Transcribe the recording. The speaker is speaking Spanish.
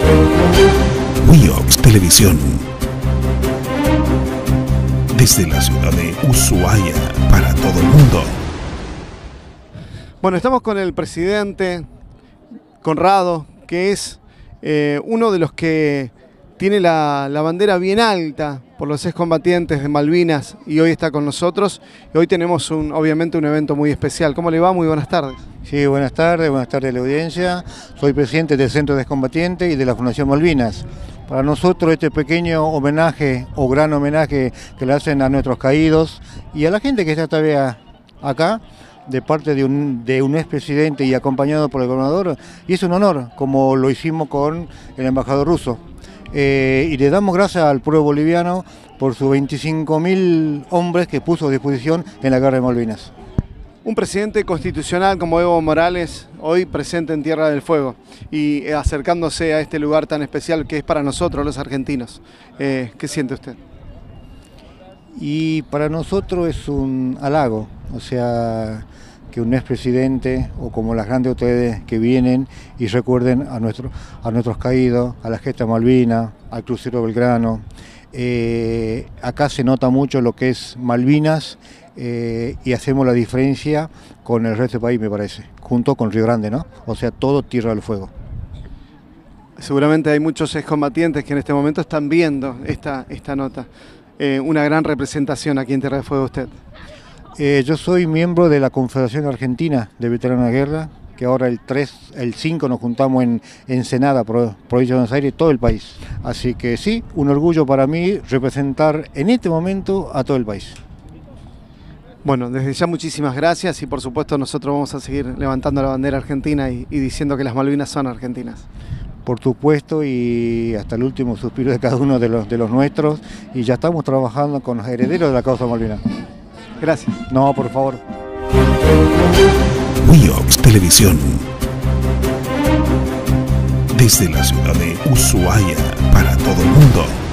WIOX Televisión. Desde la ciudad de Ushuaia, para todo el mundo. Bueno, estamos con el presidente Conrado, que es uno de los que tiene la bandera bien alta por los excombatientes de Malvinas y hoy está con nosotros. Y hoy tenemos obviamente un evento muy especial. ¿Cómo le va? Muy buenas tardes. Sí, buenas tardes a la audiencia. Soy presidente del Centro de Excombatientes y de la Fundación Malvinas. Para nosotros este pequeño homenaje o gran homenaje que le hacen a nuestros caídos y a la gente que está todavía acá, de parte de un expresidente y acompañado por el gobernador, y es un honor, como lo hicimos con el embajador ruso. Y le damos gracias al pueblo boliviano por sus 25.000 hombres que puso a disposición en la guerra de Malvinas. Un presidente constitucional como Evo Morales, hoy presente en Tierra del Fuego y acercándose a este lugar tan especial que es para nosotros los argentinos. ¿Qué siente usted? Y para nosotros es un halago, o sea, que un expresidente o como las grandes autoridades que vienen y recuerden a nuestros caídos, a la gesta Malvina, al crucero Belgrano. Acá se nota mucho lo que es Malvinas y hacemos la diferencia con el resto del país, me parece, junto con Río Grande, ¿no? O sea, todo Tierra del Fuego. Seguramente hay muchos excombatientes que en este momento están viendo esta nota. Una gran representación aquí en Tierra del Fuego usted. Yo soy miembro de la Confederación Argentina de Veteranos de Guerra, que ahora el 5 nos juntamos en Ensenada, provincia de Buenos Aires, todo el país. Así que sí, un orgullo para mí representar en este momento a todo el país. Bueno, desde ya muchísimas gracias y por supuesto nosotros vamos a seguir levantando la bandera argentina y diciendo que las Malvinas son argentinas. Por supuesto, y hasta el último suspiro de cada uno de los nuestros, y ya estamos trabajando con los herederos de la causa malvina. Gracias. No, por favor. WIOX Televisión. Desde la ciudad de Ushuaia, para todo el mundo.